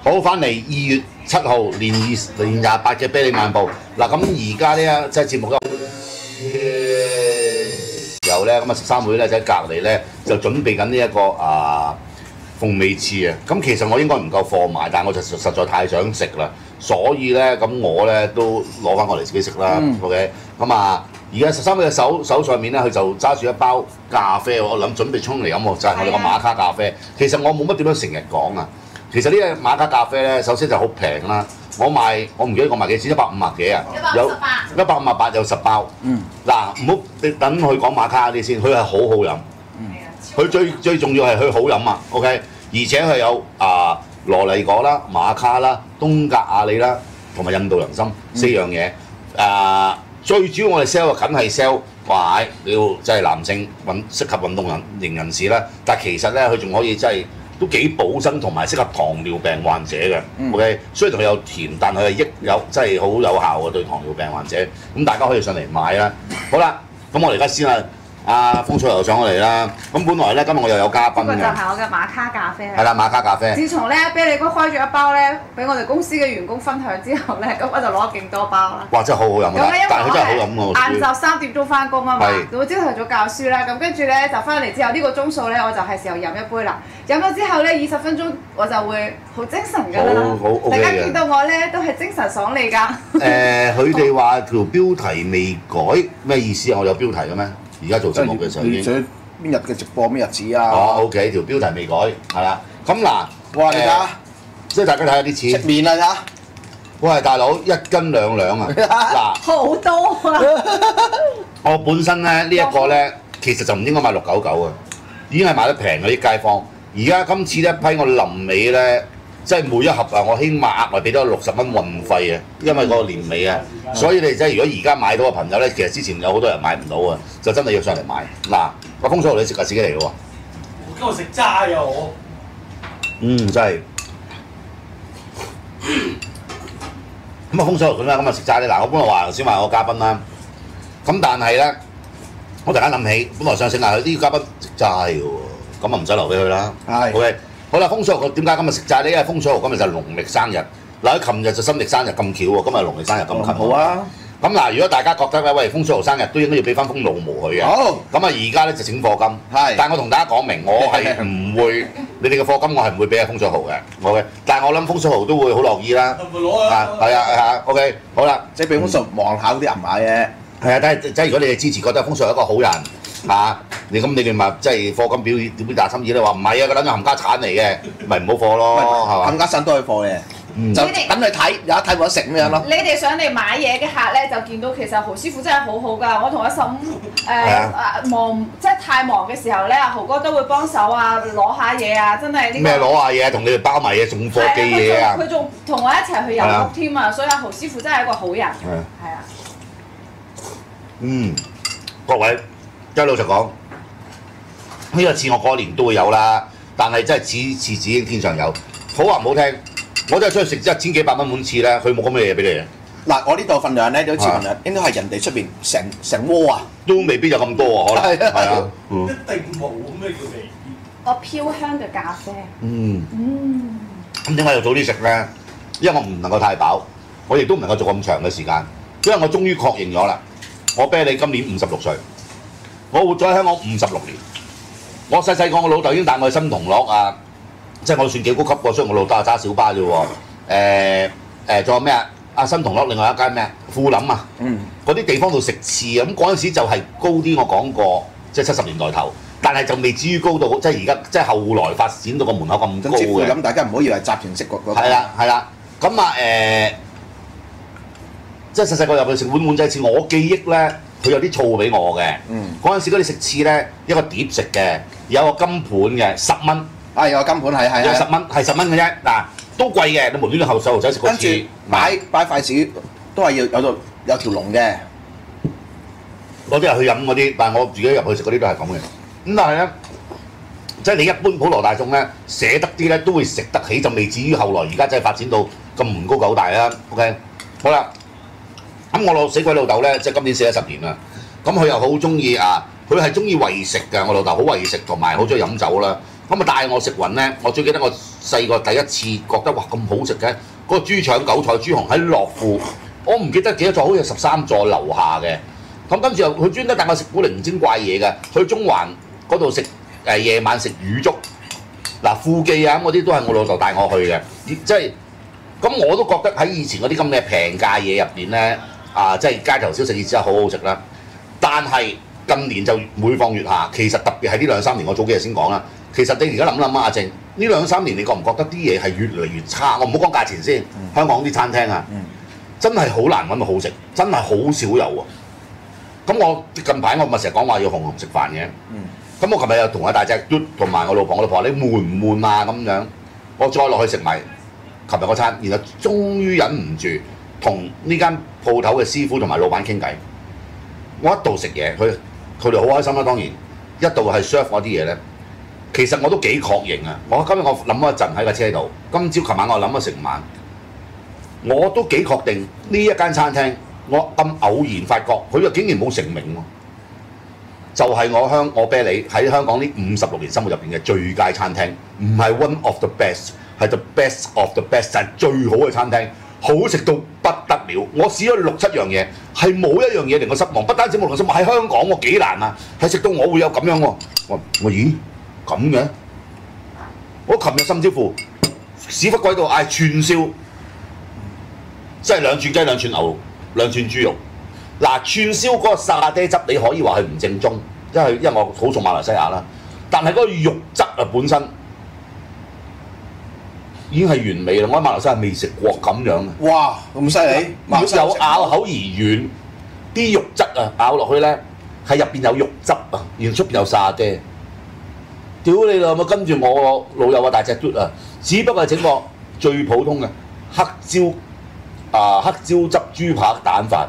好，翻嚟2月7號年28嘅啤梨漫步嗱，咁而家呢一即係節目有咧，咁啊13會咧就喺隔離咧就準備緊呢一個鳳尾翅啊，咁其實我應該唔夠貨賣，但係我就實在太想食啦，所以咧咁我咧都攞翻過嚟自己食啦。OK， 咁而家13會嘅手上面咧，佢就揸住一包咖啡，我諗準備沖嚟飲喎，就係我哋個馬卡咖啡。其實我冇乜點樣成日講啊。其實呢個馬卡咖啡咧，首先就好平啦。我唔記得我賣幾錢，150幾啊？有158有10包。嗱，唔好你等佢講馬卡嗰啲先，佢係好好飲。佢最重要係佢好飲啊 ，OK， 而且佢有羅麗果啦、馬卡啦、東格亞里啦，同埋印度人參4樣嘢。最主要我哋 sell 嘅梗係 sell 話你要即係男性適合運動型人士啦，但係其實咧佢仲可以真係都幾補身同埋適合糖尿病患者嘅。OK， 雖然佢有甜，但佢係真係好有效嘅對糖尿病患者。咁大家可以上嚟買啦。好啦，咁我哋而家先風水又上咗嚟啦，咁本來咧今日我又有嘉賓嘅， 呢個就係我嘅馬卡咖啡啦。 係啦，馬卡咖啡。 自從咧啤梨哥開咗一包咧，俾我哋公司嘅員工分享之後咧，咁我就攞勁多包啦。 哇！真係好好飲㗎，但係佢真係好飲喎。 晏晝3點鐘翻工啊嘛，咁我朝頭早教書啦，咁跟住咧就翻嚟之後呢個鐘數咧，我就係時候飲一杯啦。飲咗之後咧20分鐘我就會好精神㗎啦。好 OK 嘅。大家見到我咧都係精神爽利㗎。 佢哋話條標題未改，咩意思啊？我有標題嘅咩？而家做節目嘅時候已經邊日嘅直播邊日子啊？ OK， 條標題未改，係啦。咁嗱， 哇你睇下， 即係大家睇下啲錢。 食麵啊睇喂，大佬1斤2兩啊！嗱， 好多啊！ 我本身咧呢一個咧，其實就唔應該買699啊，已經係買得平嗰啲街坊。而家今次呢一批我臨尾咧。即係每一盒我起碼額外俾多60蚊運費啊，因為個年尾啊，所以你即係如果而家買到嘅朋友咧，其實之前有好多人買唔到啊，就真係要上嚟買。嗱，個風水蠔你食係自己嚟嘅喎。 我今日食齋啊我。 真係。咁風水蠔點解今日食齋咧？嗱，我本來話頭先話我嘉賓啦，咁但係咧，我突然間諗起，本來想請下佢啲嘉賓食齋嘅喎，咁唔使留俾佢啦。係。OK。好啦，風水蠔點解今日食齋呢？因為風水蠔今日就係農曆生日，嗱喺琴日就新曆生日咁巧喎，今日農曆生日咁近。好啊！咁嗱，如果大家覺得咧，喂風水蠔生日都應該要俾翻封老毛佢嘅。好。咁而家咧就請課金。係。但係我同大家講明，我係唔會你哋嘅課金，我係唔會俾阿風水蠔嘅。OK。但係我諗風水蠔都會好樂意啦。唔會攞啊！係啊 OK。好啦， 即係俾風水望下嗰啲銀碼嘅。 係啊，但係如果你哋支持覺得風水係一個好人。你哋咪即係課金表達心意咧？話唔係啊，個撚係冚家產嚟嘅，咪唔好貨咯，係嘛？ 冚家產都係貨嘅，就等佢睇，有得睇冇得食咁樣咯。 你哋上嚟買嘢嘅客咧，就見到其實豪師傅真係好好㗎。我同阿嬸忙即係太忙嘅時候咧，阿豪哥都會幫手攞下嘢啊，真係呢個咩攞下嘢，同你哋包埋嘢，送貨寄嘢啊！ 佢仲同我一齊去遊屋添啊，所以阿豪師傅真係一個好人。係啊。 各位。即係老實講，呢個似我過年都會有啦，但係真係似子應天上有。好話唔好聽，我真係出去食1000幾百蚊碗翅咧，佢冇咁嘅嘢俾你嘅。 嗱，我呢度份量咧，好似份量應該係人哋出邊成鍋啊， 都未必有咁多啊，可能係啊。 一定冇咩叫味？ 我飄香嘅咖啡。 咁點解要早啲食咧？因為我唔能夠太飽，我亦都唔能夠做咁長嘅時間，因為我終於確認咗啦，我啤梨今年56歲。我活咗喺香港56年，我細個我老豆已經帶我去新同樂啊，即係我算幾高級喎，雖然我老豆係揸小巴啫喎。仲有咩啊？新同樂另外一間咩富林啊，嗰啲地方度食翅啊，咁嗰陣時就係高啲，我講過，即係70年代頭，但係就未至於高到即係而家即係後來發展到個門口咁高嘅。 咁大家唔好以為集團式嗰個。 係啦，咁即係細個入去食碗仔翅，我記憶咧。佢有啲醋俾我嘅，嗰陣時嗰啲食翅咧一個碟食嘅，有個金盤嘅10蚊， 有個金盤係 10蚊，係10蚊嘅啫，嗱都貴嘅，你無端端後細路仔食個翅， 跟住擺筷子都係要有條龍嘅， 嗰啲係去飲嗰啲，但係我自己入去食嗰啲都係咁嘅，咁但係咧，即係你一般普羅大眾咧捨得啲咧都會食得起，就未至於後來而家真係發展到咁唔高狗大啦。OK， 好啦。咁我死鬼老豆咧，即係今年死咗10年啦。咁佢又好中意佢係中意餵食㗎。我老豆好餵食，同埋好中意飲酒啦。咁帶我食勻咧，我最記得我細個第一次覺得哇咁好食嘅，嗰個豬腸韭菜豬紅喺樂富，我唔記得幾多座，好似13座樓下嘅。咁跟住又佢專登帶我食古靈精怪嘢嘅，去中環嗰度食夜晚食魚粥，嗱富記啊嗰啲都係我老豆帶我去嘅，即係咁我都覺得喺以前嗰啲咁嘅平價嘢入邊咧，即係街頭小食真係好好食啦。但係近年就每況愈下，其實特別係呢2、3年，我早幾日先講啦。其實你而家諗諗啊，阿正呢2、3年你覺唔覺得啲嘢係越嚟越差？我唔好講價錢先，香港啲餐廳啊，真係好難揾到好食，真係好少有喎。咁我近排我咪成日講話要紅紅食飯嘅，咁我琴日又同阿大隻嘟同埋我老婆話你悶唔悶啊咁樣，我再落去食埋琴日嗰餐，然後終於忍唔住同呢間鋪頭嘅師傅同埋老闆傾偈。我一度食嘢，佢哋好開心啦，當然一度係 serve 我啲嘢咧。其實我都幾確認啊！今日我諗咗一陣喺個車度，今朝琴晚我諗咗成晚，我都幾確定呢一間餐廳。我咁偶然發覺，佢又竟然冇成名喎，就係我啤梨喺香港呢56年生活入邊嘅最佳餐廳，唔係 one of the best， 係 the best of the best， 就係最好嘅餐廳，好食到不得了。我試咗6、7樣嘢，係冇一樣嘢令我失望。不單止冇令我失望，喺香港我幾難啊，係食到我會有咁樣喎。我咦咁嘅？我琴日甚至乎屎忽鬼度嗌串燒，即係2串雞、2串牛。2串豬肉，嗱串燒嗰個沙爹汁你可以話係唔正宗，因為我好熟馬來西亞啦。但係嗰個肉質啊本身已經係完美啦，我喺馬來西亞未食過咁樣嘅。 哇，咁犀利！ 有咬口而軟，啲肉質啊咬落去咧係入邊有肉汁啊，然後出邊有沙爹。屌你老母！跟住我老友啊大隻嘟啊，只不過係整個最普通嘅黑椒。黑椒汁豬扒蛋飯，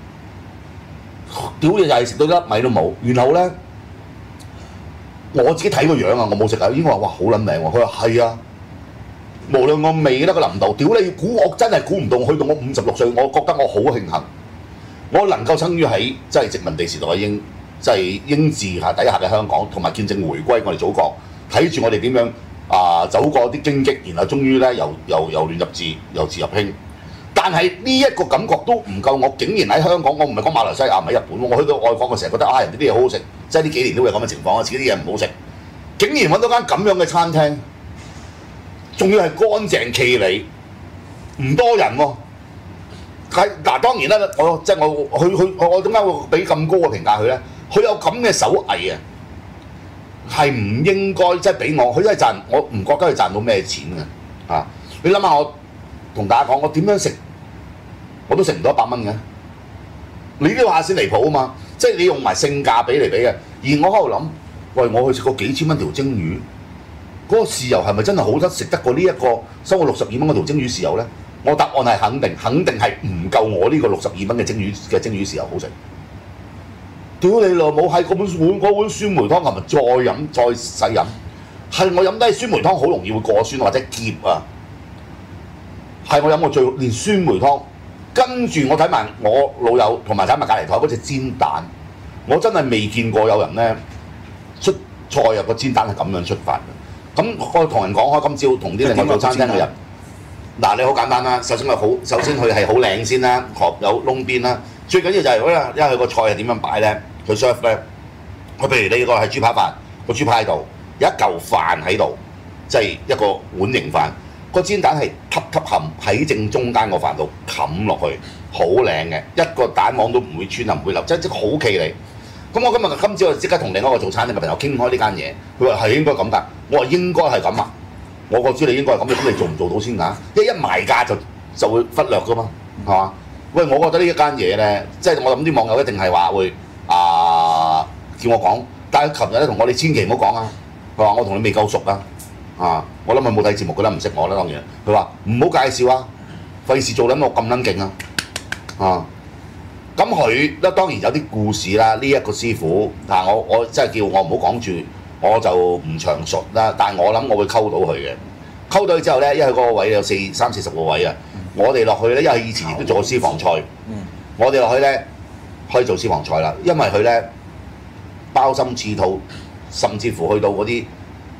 屌你又係食到一米都冇。然後咧，我自己睇個樣啊，我冇食啊，已經話哇好撚命喎。佢話係啊，無論我味得個腍度，屌你估我真係估唔到，去到我56歲，我覺得我好慶幸，我能夠生於喺即係殖民地時代嘅即係英治下底下嘅香港，同埋見證回歸我哋祖國，睇住我哋點樣走過啲荊棘，然後終於咧由亂入治，由治入興。但係呢一個感覺都唔夠，我竟然喺香港，我唔係講馬來西亞，唔係日本，我去到外國，我成日覺得人哋啲嘢好好食，即係呢幾年都會有咁嘅情況，自己啲嘢唔好食，竟然揾到間咁樣嘅餐廳，仲要係乾淨企理，唔多人喎。嗱當然啦，我點解會俾咁高嘅評價佢咧？佢有咁嘅手藝啊，係唔應該即係俾我，佢真係賺，我唔覺得佢賺到咩錢嘅你諗下我。同大家講，我點樣食我都食唔到100蚊嘅。你呢下先離譜啊嘛！即係你用埋性價比嚟比嘅。而我喺度諗，喂，我去食過幾千蚊條蒸魚，嗰個豉油係咪真係好得食得過呢一個收我62蚊嗰條蒸魚豉油咧？我答案係肯定係唔夠我呢個62蚊嘅蒸魚豉油好食。屌你老母！喺嗰碗酸梅湯，琴日再細飲，係我飲低酸梅湯好容易會過酸或者澀啊！係我飲過連酸梅湯，跟住我睇埋我老友同埋睇埋隔離台嗰隻煎蛋，我真係未見過有人咧出菜入個煎蛋係咁樣出發嘅。咁我同人講開今朝同啲另外做餐廳嘅人，嗱你好簡單啦，首先佢係好靚先啦，殼有窿邊啦，最緊要就係因為佢個菜係點樣擺咧，佢 serve 咧，佢譬如你個係豬扒飯，個豬扒喺度，有一嚿飯喺度，即係一個碗形飯。個煎蛋係吸冚喺正中間個飯度冚落去，好靚嘅，一個蛋黃都唔會穿啊，唔會流，即係好企理。咁我今朝就即刻同另一個做餐廳嘅朋友傾開呢間嘢，佢話係應該咁㗎，我話應該係咁啊，我覺知你應該係咁，咁你做唔做到先㗎？一賣價就會忽略㗎嘛，係嘛？喂，我覺得呢一間嘢咧，即係我諗啲網友一定係話會叫我講，但係琴日咧同我哋千祈唔好講啊，佢話我同你未夠熟啊。我諗佢冇睇節目，佢都唔識我啦。當然，佢話唔好介紹啊，費事做撚我咁撚勁啊！咁佢當然有啲故事啦。呢一個師傅我真係叫我唔好講住，我就唔詳述啦。但係我諗我會溝到佢嘅，溝到佢之後咧，因為嗰個位有30-40個位啊。我哋落去咧，因為以前亦都做過私房菜，我哋落去咧可以做私房菜啦。因為佢咧包心刺肚，甚至乎去到嗰啲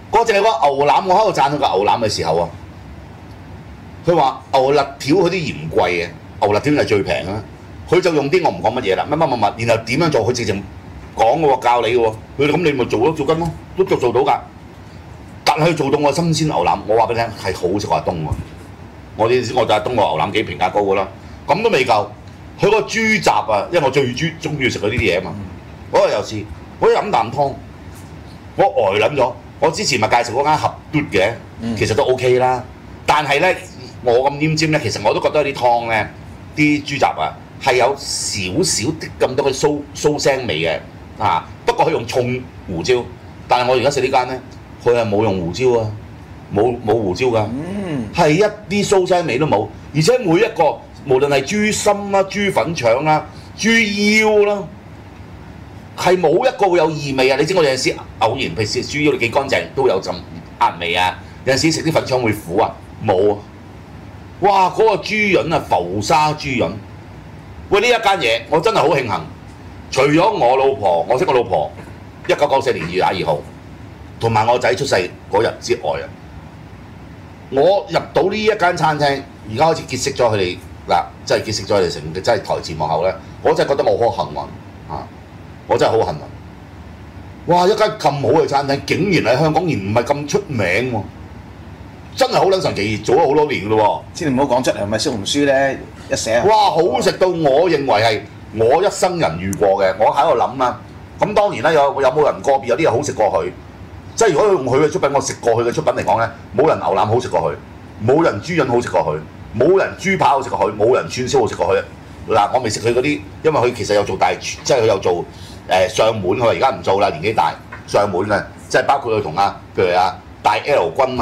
嗰隻係個牛腩，我喺度讚佢個牛腩嘅時候啊，佢話牛肋條佢啲鹽貴嘅，牛肋條係最平啦。佢就用啲我唔講乜嘢啦，乜，然後點樣做佢直情講嘅喎，教你嘅喎。佢咁你咪做緊咯，都做到㗎。但係做到我新鮮牛腩，我話俾你聽係好食過阿東喎。我就阿東個牛腩幾評價高㗎啦，咁都未夠。佢個豬雜啊，因為我最中意食佢呢啲嘢啊嘛。嗰個又試，我一飲啖湯，我呆撚咗。我之前咪介紹嗰間合嘟嘅，其實都 OK 啦。但係咧，我咁奄尖咧，其實我都覺得啲湯咧，啲豬雜啊係有少少啲咁多嘅酥腥味嘅不過佢用重胡椒，但係我而家食呢間咧，佢係冇用胡椒啊，冇胡椒㗎，係一啲酥腥味都冇，而且每一個無論係豬心啦、豬粉腸啦、豬腰啦。係冇一個會有異味啊！你知我有陣時偶然，譬如食豬腰你幾乾淨都有陣壓味啊！有陣時食啲粉腸會苦啊，冇啊！哇！嗰個豬潤啊，浮沙豬潤，喂呢一間嘢我真係好慶幸，除咗我老婆，我識我老婆1994年2月22號，同埋我仔出世嗰日之外啊，我入到呢一間餐廳，而家開始結識咗佢哋嗱，真係結識咗佢哋成，真係台前幕後咧，我真係覺得我好幸運我真係好幸運！哇！一間咁好嘅餐廳，竟然喺香港而唔係咁出名喎，真係好撚神奇！做咗好多年㗎咯喎。 先唔好講出嚟，係咪小紅書咧一寫？ 哇！好食到我認為係我一生人遇過嘅。我喺度諗啦，咁當然啦，有冇人個別有啲嘢好食過佢？即係如果用佢嘅出品，我食過佢嘅出品嚟講咧，冇人牛腩好食過佢，冇人豬潤好食過佢，冇人豬扒好食過佢，冇人串燒好食過佢。嗱，我未食佢嗰啲，因為佢其實有做大廚，即係佢有做。上門佢而家唔做啦，年紀大上門嘅，即係包括佢同譬如大 L 君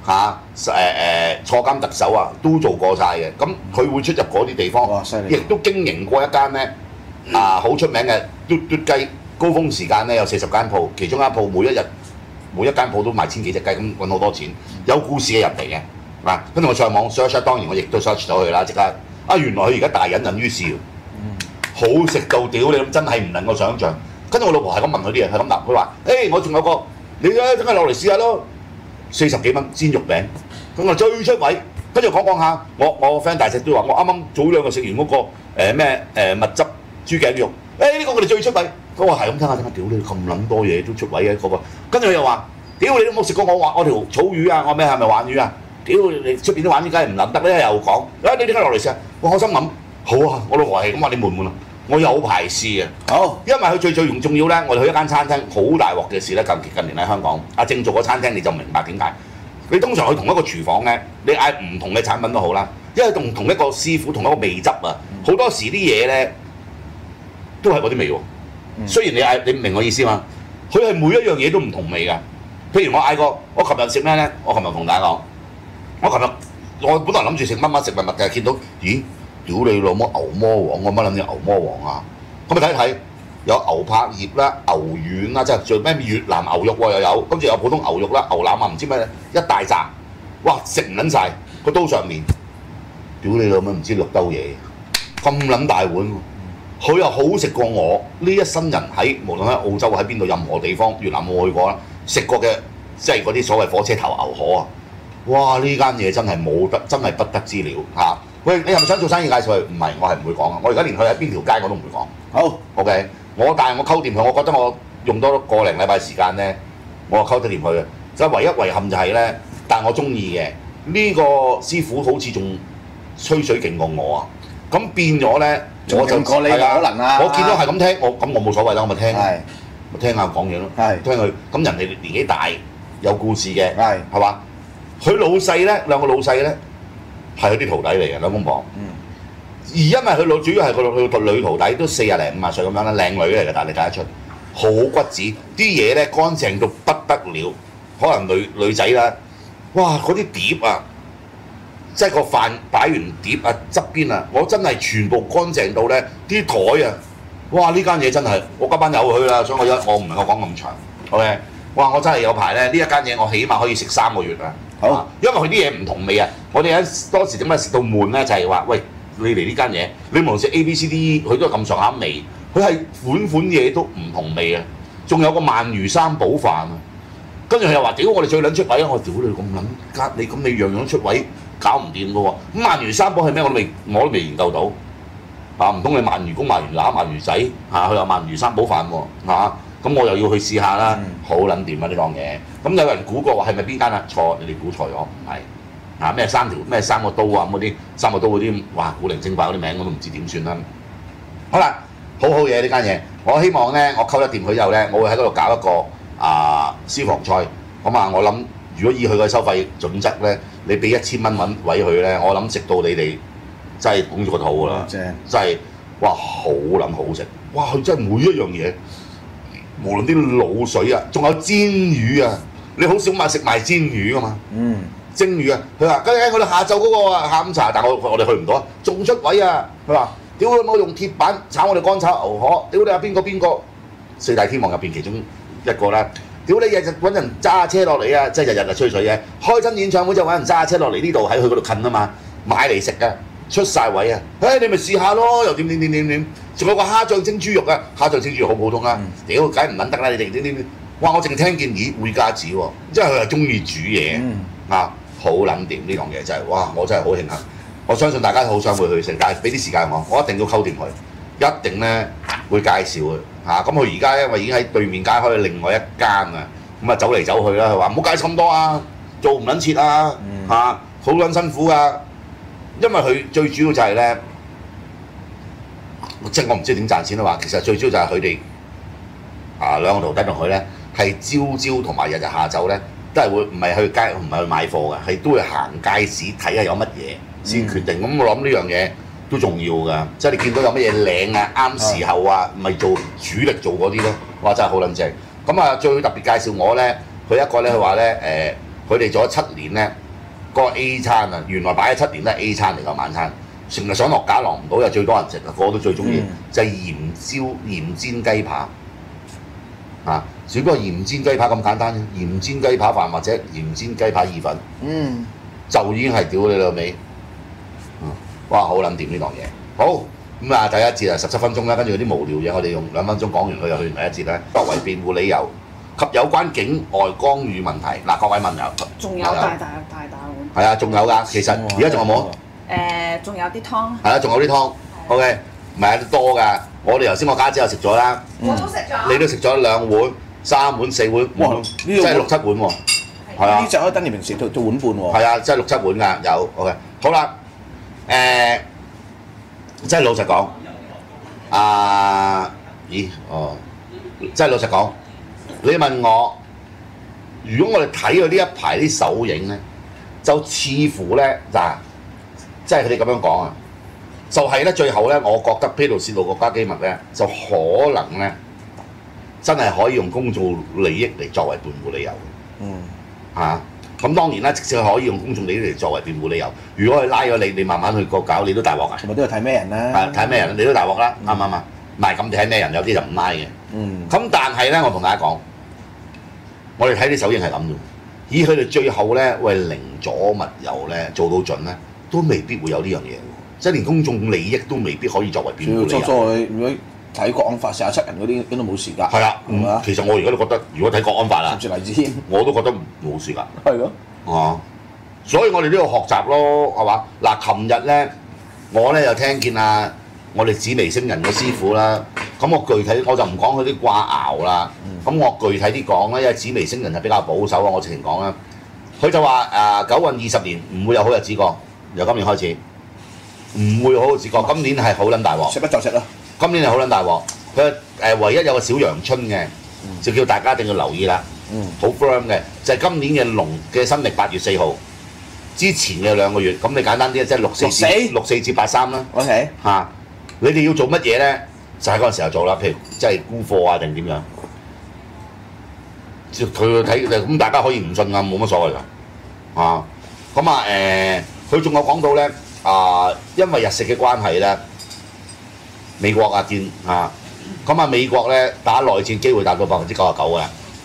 坐監特首都做過晒嘅。咁佢會出入嗰啲地方，亦都經營過一間咧好出名嘅嘟嘟雞，高峰時間咧有40間鋪，其中間鋪每一間鋪都賣千幾隻雞，咁揾好多錢，有故事嘅人嚟嘅。跟住我上網 search， 當然我亦都 search 咗佢啦，即刻原來佢而家大隱隱於市。好食到屌你咁，真係唔能夠想像。跟住我老婆係咁問佢啲嘢，係咁答佢話：我仲有個，你咧真係落嚟試下咯，40幾蚊煎肉餅，佢話最出位。跟住講下，我個 friend 大隻都話：我啱啱早2日食完嗰個蜜汁豬頸肉，呢個我哋最出位。佢話係咁聽下，屌你咁撚多嘢都出位嘅嗰個。跟住佢又話：屌你都冇食過我條草魚啊！我咩係咪鯇魚啊？屌你出邊啲鯇魚梗係唔撚得咧，又講。你點解落嚟試下？我心諗好啊，我老婆係咁話，你悶唔悶啊？我有排試啊！好，因為佢最重要咧，我哋去一間餐廳好大鑊嘅事咧。近年喺香港，正做個餐廳你就明白點解。你通常去同一個廚房咧，你嗌唔同嘅產品都好啦，因為同一個師傅同一個味汁好多時啲嘢咧都係嗰啲味喎。雖然你明我意思嘛，佢係每一樣嘢都唔同味㗎。譬如我嗌過，我琴日食咩咧？我琴日同大家講，我本來諗住食乜食物嘅，見到咦？屌你老母牛魔王，我乜諗住牛魔王啊？咁咪睇一睇，有牛柏葉啦、牛丸啦，即係最咩越南牛肉又有，跟住有普通牛肉啦、牛腩唔知咩一大紮，哇食唔撚晒個刀上面，屌你老母唔知6兜嘢，咁撚大碗喎！佢又好食過我呢一生人喺無論喺澳洲喺邊度任何地方，越南冇去過啦，食過嘅即係嗰啲所謂火車頭牛河哇！呢間嘢真係真係不得之了喂，你係咪想做生意介紹佢？唔係，我係唔會講我而家連佢喺邊條街我都唔會講。好 ，OK。但係我溝掂佢，我覺得我用多個零禮拜時間咧，我溝得掂佢嘅。就唯一遺憾就係咧，但我中意嘅呢個師傅好似仲吹水勁過我咁變咗咧，我就過你可能我見到係咁聽，我冇所謂啦，我咪聽下講嘢咯。聽佢咁人哋年紀大有故事嘅，係嘛？佢老細咧，兩個老細咧。係佢啲徒弟嚟嘅兩公婆，而因為佢主要係佢女徒弟都40零50歲咁樣啦，靚女嚟嘅，但係你睇得出好骨子，啲嘢咧乾淨到不得了。可能女仔啦，哇嗰啲碟即係個飯擺完碟側邊我真係全部乾淨到咧啲台哇呢間嘢真係我今晚有去啦，所以我唔能夠講咁長。OK， 哇我真係有排咧呢一間嘢我起碼可以食3個月好，因為佢啲嘢唔同味我哋當時點解食到悶咧？就係話，喂，你嚟呢間嘢，你無論食 A、B、C、D， 佢都係咁上下味，佢係款嘢都唔同味仲有個鰻魚三寶飯跟住佢又話：屌我哋最撚出位啊！我屌你咁撚加你咁你樣樣出位搞唔掂嘅喎。咁鰻魚三寶係咩？我都未研究到。唔通你鰻魚公、鰻魚乸、鰻魚仔佢話鰻魚三寶飯喎咁我又要去試下啦。好撚掂啊呢檔嘢。咁有人估過話係咪邊間啊？錯，你哋估錯咗，唔係咩三個刀啊咁嗰啲三個刀嗰啲，哇古靈精怪嗰啲名我都唔知點算啦。好啦，好嘢呢間嘢，我希望咧我溝得掂佢之後咧，我會喺嗰度搞一個私房菜。咁我諗如果以佢嘅收費準則咧，你俾1000蚊揾位佢咧，我諗食到你哋真係拱住個肚㗎啦，真係哇好撚好食，哇佢真係每一樣嘢，無論啲滷水啊，仲有煎魚啊，你好少食埋煎魚㗎嘛，蒸魚啊，佢話：我哋下晝嗰個下午茶，但我哋去唔到啊，仲出位啊，佢話：屌我用鐵板炒我哋乾炒牛河，屌你話邊個四大天王入邊其中一個啦。屌你日日揾人揸車落嚟啊！即係日日就吹水嘅。開親演唱會就揾人揸車落嚟呢度喺佢嗰度近啊嘛，買嚟食啊，出晒位啊！你咪試下咯，又點？仲有個蝦醬蒸豬肉啊，蝦醬蒸豬肉好普通啊！屌，梗係唔撚得啦！你哋點？哇！我淨聽見會家子喎，即係佢係中意煮嘢好撚掂呢樣嘢真係，哇！我真係好慶幸，我相信大家好想會去食，但係俾啲時間我一定要溝掂佢，一定咧會介紹佢。咁佢而家因為已經喺對面街開另外一間啊，咁走嚟走去啦。佢話唔好介紹咁多啊，做唔撚切啊，好撚辛苦啊。因為佢最主要就係咧，即係我唔知點賺錢啦話，其實最主要就係佢哋兩個徒弟同佢咧係朝同埋日下晝咧都係會唔係去街唔係去買貨嘅，係都會行街市睇下有乜嘢先決定。咁我諗呢樣嘢都重要㗎，即係你見到有乜嘢靚啊、啱時候啊，咪做主力做嗰啲咯，哇！真係好撚正。咁最特別介紹我咧，佢一個咧，佢話咧佢哋做咗7年咧，嗰個 A 餐啊，原來擺咗7年都係 A 餐嚟㗎晚餐，成日想落架落唔到，又最多人食，個個都最中意，就係鹽煎雞扒只不過鹽煎雞扒咁簡單啫，鹽煎雞扒飯或者鹽煎雞扒意粉，就已經係屌你老味。哇！好撚掂呢檔嘢，好咁第一節17分鐘啦，跟住啲無聊嘢我哋用2分鐘講完佢就去完第一節咧。作為辯護理由及有關境外干預問題，各位問友， 仲有大碗， 係仲有㗎，其實而家仲有冇？ 仲有啲湯， 係仲有啲湯 ，OK， 唔係多㗎。我哋頭先我家姐又食咗啦， 我都食咗， 你都食咗2碗、3碗、4碗，哇！即係6、7碗喎，係啊， 呢隻可以等你平時做碗半喎， 係啊，即係6、7碗㗎，有 OK， 好啦。即係老實講，即係老實講，你問我，如果我哋睇佢呢一排啲手影咧，就似乎咧即係佢哋咁樣講啊，就係咧最後咧，我覺得披露泄露國家機密咧，就可能咧真係可以用公眾利益嚟作為辯護理由嘅，咁當然啦，直接可以用公眾利益嚟作為辯護理由。如果佢拉咗你，你慢慢去個搞，你都大鑊啊！ 同埋都要睇咩人啦， 睇咩人你都大鑊啦，啱唔啱啊？唔係咁你睇咩人，有啲就唔拉嘅。咁但係咧，我同大家講，我哋睇啲手影係咁嘅，以佢哋最後咧寧左勿右咧做到盡咧，都未必會有呢樣嘢喎，即係連公眾利益都未必可以作為辯護理由。 如果睇國安法47人嗰啲都冇事㗎。 係啦，其實我而家都覺得，如果睇國安法啦， 甚至黎智英， 我都覺得冇事㗎。 係咯。 所以我哋都要學習咯，係嘛？琴日咧，我咧又聽見我哋紫微星人嘅師傅啦。咁我具體我就唔講佢啲掛爻啦。咁我具體啲講咧，因為紫微星人係比較保守啊，我直情講啦。佢就話九運20年唔會有好日子過，由今年開始唔會好日子過。今年係好撚大鑊。 食不就食咯。 今年係好撚大鑊，佢唯一有個小陽春嘅，就叫大家一定要留意啦。好 firm 嘅，就係今年嘅農嘅新曆8月4號之前嘅2個月。咁你簡單啲即係64至83啦。 OK 你哋要做乜嘢咧？就喺嗰陣時候做啦。譬如即係沽貨定點樣？佢睇咁大家可以唔信冇乜所謂㗎。佢仲有講到咧因為日食嘅關係咧。美國美國咧打內戰機會達到99%嘅，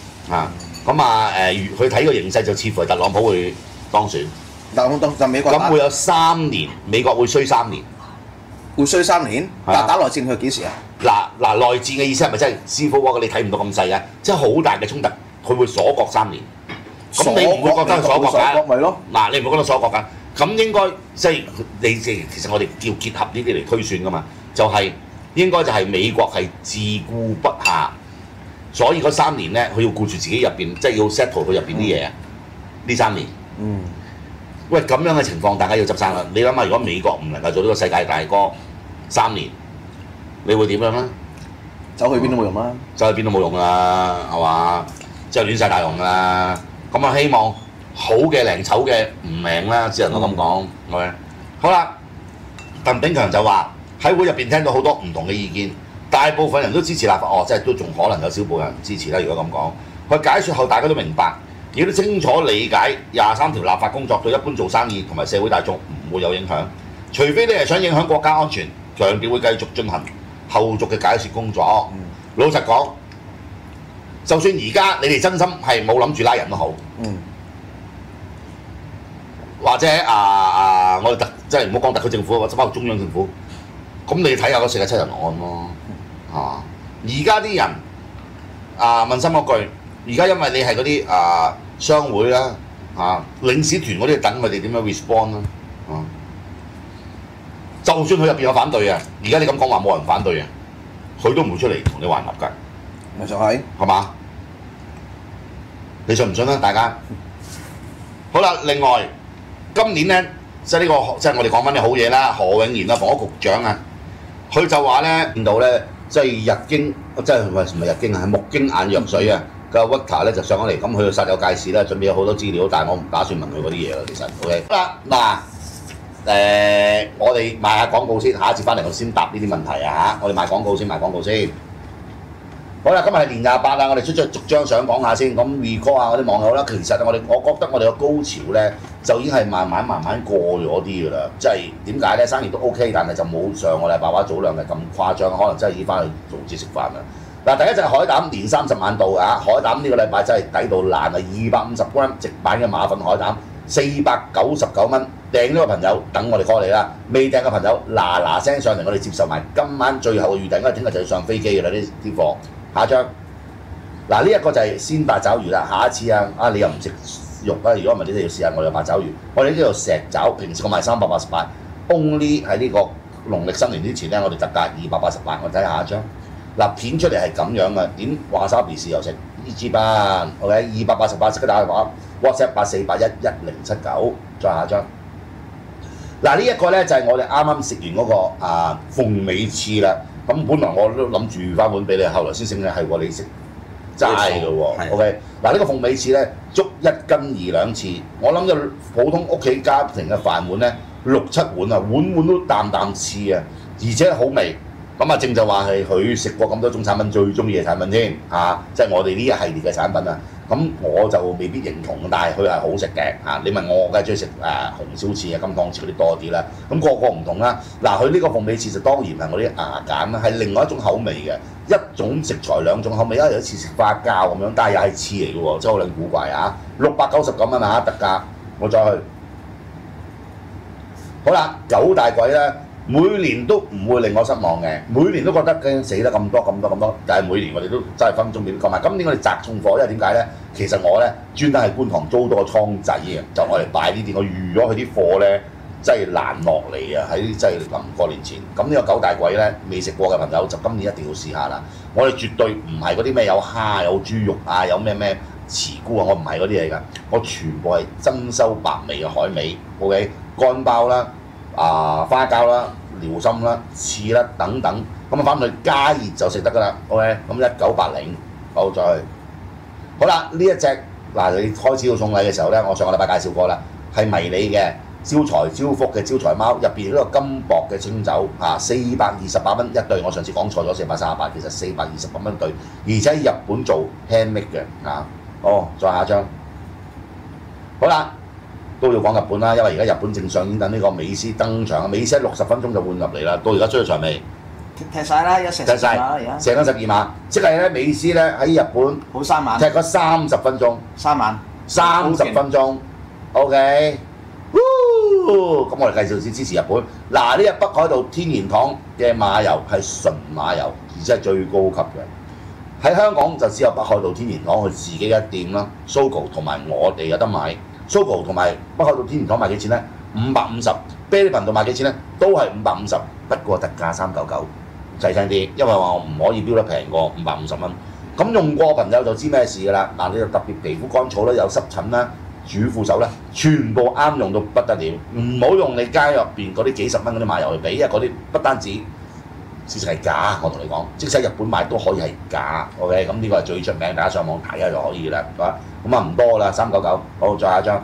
佢睇個形勢就似乎係特朗普會當選， 但美國咁會有3年，美國會衰3年， 會衰3年，但打內戰佢幾時啊？ 內戰嘅意思係咪真係 civil war？你睇唔到咁細嘅，即係好大嘅衝突， 佢會鎖國3年。咁你唔會覺得佢鎖國㗎？ 咪咯。 嗱，你唔會覺得鎖國㗎？咁應該即係你其實我哋要結合呢啲嚟推算㗎嘛，就係、應該就係美國係自顧不暇，所以嗰3年咧，佢要顧住自己入邊，即係要 settle 佢入邊啲嘢啊。呢3年，喂咁樣嘅情況，大家要執生啦。你諗下，如果美國唔能夠做呢個世界大哥3年，你會點樣咧？ 走去邊都冇用啦。 走去邊都冇用啦，係嘛？即係亂晒大龍啦。咁啊，希望好嘅贏醜嘅唔命啦，只能夠咁講。OK，好啦，鄧炳強就話喺會入邊聽到好多唔同嘅意見，大部分人都支持立法，即係都仲可能有少部分人支持啦。如果咁講，佢解説後大家都明白，亦都清楚理解23條立法工作對一般做生意同埋社會大眾唔會有影響，除非你係想影響國家安全，強調會繼續進行後續嘅解説工作。老實講，就算而家你哋真心係冇諗住拉人都好，或者我哋即係唔好講特區政府，或者包括中央政府，咁你睇下嗰47人案咯，而家啲人問心嗰句，而家因為你係嗰啲商會啦，領事團嗰啲等佢哋點樣 respond 啦，就算佢入邊有反對啊，而家你咁講話冇人反對啊，佢都唔會出嚟同你還合㗎， 咪就係嘛？你信唔信啊？大家好啦，另外今年咧，即係呢個即係我哋講翻啲好嘢啦，何永賢房屋局長啊，佢就話咧見到咧，即係日經，即係唔係日經啊，係目經眼藥水啊。個 Victor 咧就上咗嚟，咁佢就煞有介事啦，準備有好多資料，但係我唔打算問佢嗰啲嘢啦，其實 OK。好啦，嗱，我哋賣下廣告先，下一節翻嚟我先答呢啲問題啊嚇，我哋賣廣告先，賣廣告先。好啦，今日係年28啦，我哋逐張相講下先，咁 recall 下嗰啲網友啦。其實我覺得我哋個高潮咧就已經係慢慢過咗啲㗎啦，即係點解咧？生意都 OK， 但係就冇上個禮拜或者早兩日咁誇張，可能真係要翻去做節食飯啦。嗱，第一就係海膽年30萬度啊！海膽呢個禮拜真係抵到爛啊！250g 直板嘅馬糞海膽499蚊，訂呢個朋友等我哋 call 你啦，未訂嘅朋友嗱聲上嚟，我哋接受埋今晚最後嘅預訂，因為聽日就要上飛機㗎啦，呢啲貨。下一張，嗱呢一個就係鮮八爪魚啦，下一次你又唔食肉啦，如果唔係你都要試下我哋八爪魚，我哋呢度石爪，平時我賣388 ，only 喺呢個農曆新年之前咧，我哋特價288，我睇下一張。嗱片出嚟係咁樣嘅，點話沙比士又食？EG 班 ，OK 288即刻打電話 ，WhatsApp 84811079，再下一張。嗱呢一個咧就係我哋啱啱食完嗰個鳳尾翅啦。咁本來我都諗住翻碗俾你，後來先醒起係喎，你食齋嘅喎。OK， 嗱呢個鳳尾翅咧，足1斤2兩次，我諗就普通屋企家庭嘅飯碗咧6、7碗啊，碗都啖翅啊，而且好味。咁正就話係佢食過咁多種產品最中意嘅產品先即係我哋呢一系列嘅產品啊。咁我就未必認同，但係佢係好食嘅你問我梗係中意食紅燒翅啊、金湯翅嗰啲多啲啦。咁個個唔同啦。嗱，佢呢個鳳尾翅就當然係我啲牙揀啦，係另外一種口味嘅，一種食材兩種口味，有一次食花膠咁樣，但係又係翅嚟嘅喎，真係好撚古怪699蚊特價，我再去。好啦，9大簋咧。每年都唔會令我失望嘅，每年都覺得死得咁多，但係每年我哋都真係分鐘秒購買。今年我哋集重貨，因為點解咧？其實我咧專登喺觀塘租多個倉仔嘅，就我嚟擺呢啲，我預咗佢啲貨咧真係難落嚟啊！喺真係臨過年前，咁呢個9大簋咧未食過嘅朋友就今年一定要試下啦。我哋絕對唔係嗰啲咩有蝦有豬肉有咩慈菇我唔係嗰啲嚟㗎，我全部係珍饈百味嘅海味 ，OK 乾包啦。花膠啦、遼參啦、翅啦等等，咁翻去加熱就食得㗎啦。OK， 咁1980，好再去。好啦，呢一隻你開始要送禮嘅時候咧，我上個禮拜介紹過啦，係迷你嘅招財招福嘅招財貓，入邊呢個金箔嘅清酒428蚊一對，我上次講錯咗438，其實428蚊一對，而且喺日本做 handmade 嘅再下張。好啦。都要講日本啦，因為而家日本正上演緊呢個美斯登場，美斯60分鐘就換入嚟啦，到而家追咗場未？ 踢晒啦，一成12碼啦，而家成咗12碼，即係咧美斯咧喺日本好3碼， 踢咗30分鐘 ，3碼 30分鐘 ，OK，咁我哋繼續先支持日本。嗱，呢日北海道天然堂嘅馬油係純馬油，而且係最高級嘅， 喺香港就只有北海道天然堂佢自己嘅店啦 ，Sogo 同埋我哋有得買。Sogo 同埋北海道天然堂賣幾錢咧？550。啤梨頻道賣幾錢咧？都係550，不過特價399，細聲啲，因為話我唔可以標得平過550蚊。咁用過嘅朋友就知咩事㗎啦。嗱，你就特別皮膚乾燥啦，有濕疹啦、主婦手咧，全部啱用到不得了。唔好用你街入邊嗰啲幾十蚊嗰啲麻油去比，因為嗰啲不單止事實係假，我同你講，即使喺日本買都可以係假。OK， 咁呢個係最出名，大家上網睇下就可以啦。咁啊唔多啦，399。好，再下一張。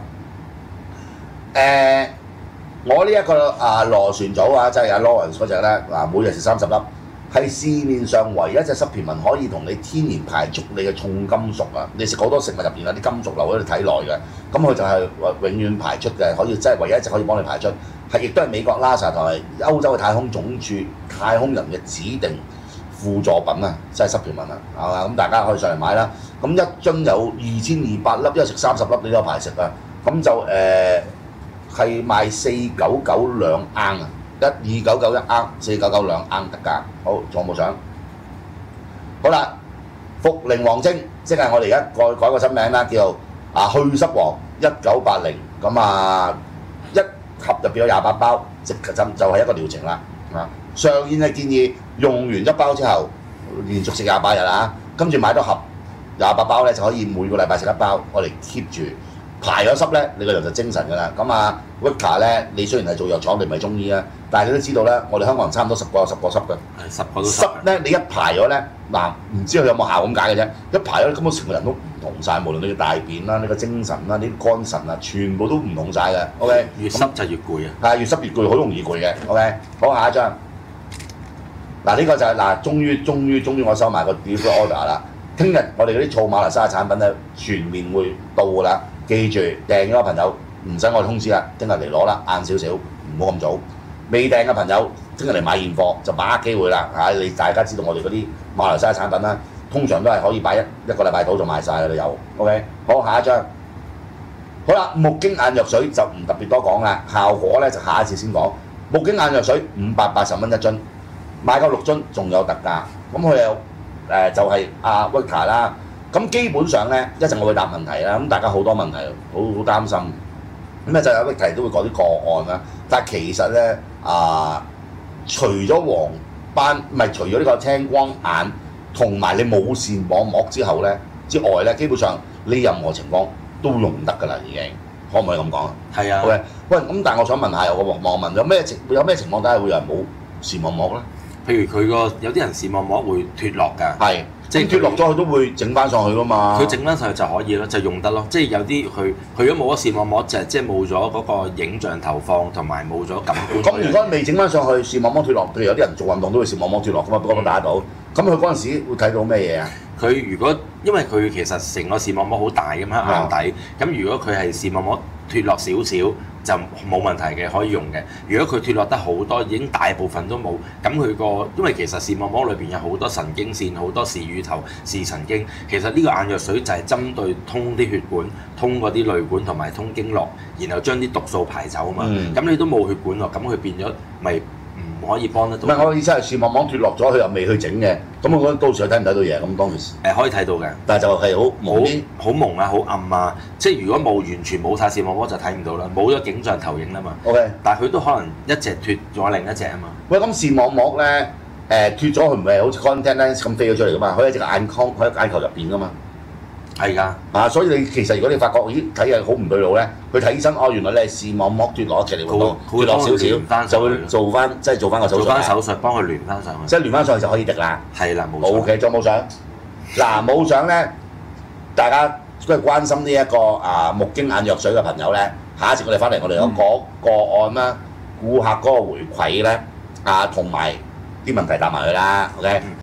我呢一個螺旋藻啊，即係阿 Lawrence 嗰隻咧，每日食30粒，係市面上唯一一隻濕皮紋可以同你天然排除你嘅重金屬啊！你食好多食物入邊有啲金屬留喺你體內嘅，咁佢就係永遠排出嘅，可以即係唯一一隻可以幫你排出，亦都係美國 NASA 同埋歐洲嘅太空總署太空人嘅指定輔助品啊！即係濕皮紋啊，係嘛？咁大家可以上嚟買啦。咁一樽有2200粒，一日食30粒你都有排食啊！咁就係賣499兩盎啊，1299一盎，499兩盎特價。好，仲有冇相？好啦，茯苓黃精，即係我哋而家改個新名啦，叫去濕黃1980。咁一盒入邊有28包，就係一個療程啦。上燕嘅建議用完一包之後，連續食28日啊，跟住買多盒28包咧，就可以每個禮拜食一包，我哋 keep 住。排咗濕咧，你個人就精神㗎啦。咁Victor 咧，你雖然係做藥廠，你唔係中醫啊，但係你都知道咧，我哋香港人差唔多10個有10個濕嘅。係10個都濕咧，你一排咗咧，唔知佢有冇效咁解嘅啫。一排咗，根本成個人都唔同晒，無論你嘅大便啦、你嘅精神啦、你啲肝腎啊，全部都唔同晒嘅。OK， 越濕就越攰啊。 係越濕越攰，好容易攰嘅。OK， 好，下一張。呢個就係終於我收埋個 delivery order 啦。聽日我哋嗰啲醋馬來西亞產品咧，全面會到㗎啦。記住訂咗嘅朋友唔使我哋通知啦，聽日嚟攞啦，晏少少，唔好咁早。未訂嘅朋友，聽日嚟買現貨就把握機會啦嚇！你大家知道我哋嗰啲馬來西亞產品啦，通常都係可以擺一個禮拜到就賣晒啦，有 OK。好，下一張。好啦，木經眼藥水就唔特別多講啦，效果咧就下一次先講。木經眼藥水580蚊一樽，買夠6樽仲有特價。咁佢又就係Victor 啦。咁基本上咧，一陣我會答問題啦。咁大家好多問題，好擔心。咁咧就有Victor都會講啲個案啦。但係其實咧除咗黃斑，唔係除咗呢個青光眼，同埋你冇視網膜之外咧，基本上你任何情況都用得㗎啦，已經。可唔可以咁講啊？係啊。OK。喂，咁但係我想問下有個網民有咩情況底下會有人冇視網膜咧？譬如有啲人視網膜會脫落㗎。係。 即係脫落咗，佢都會整翻上去㗎嘛。 佢整翻上去就可以咯，就用得咯。即係有啲佢如果冇咗視網膜，即係冇咗嗰個影像投放同埋冇咗感官。 咁如果未整翻上去，視網膜脫落，譬如有啲人做運動都會視網膜脫落㗎嘛，不過都打得到。咁佢嗰陣時會睇到咩嘢啊？ 佢如果因為佢其實成個視網膜好大咁喺眼底，咁如果佢係視網膜脫落少少就冇問題嘅，可以用嘅。如果佢脫落得好多，已經大部分都冇，咁因為其實視網膜裏邊有好多神經線、好多視乳頭、視神經。其實呢個眼藥水就係針對通啲血管、通嗰啲淚管同埋通經絡，然後將啲毒素排走啊嘛。咁你都冇血管喎，咁佢變咗咪唔可以幫得到。 唔係，我嘅意思係視網膜脫落咗，佢又未去整嘅。咁我覺得到時佢睇唔睇到嘢？咁當時可以睇到嘅， 但係就係好蒙好蒙啊，好暗啊。即係如果完全冇晒視網膜就睇唔到啦，冇咗景象投影啦嘛。 OK， 但係佢都可能一隻脫咗另一隻啊嘛。 喂，咁視網膜咧脫咗，佢唔係好似 contact lens 咁飛咗出嚟噶嘛？佢喺隻眼眶，佢喺眼球入邊噶嘛。係㗎。所以你其實如果你發覺睇嘢好唔對路咧，去睇醫生，原來你係視網膜脫落，其實脫落少少，就會做翻個手術。做翻手術幫佢聯翻上去。即係聯翻上去就可以滴啦。係啦，冇錯。OK， 仲有冇相？冇相咧，大家都係關心呢一個木經眼藥水嘅朋友咧，下一次我哋翻嚟，我哋有個案啦，顧客嗰個回饋咧，同埋啲問題答埋佢啦。OK。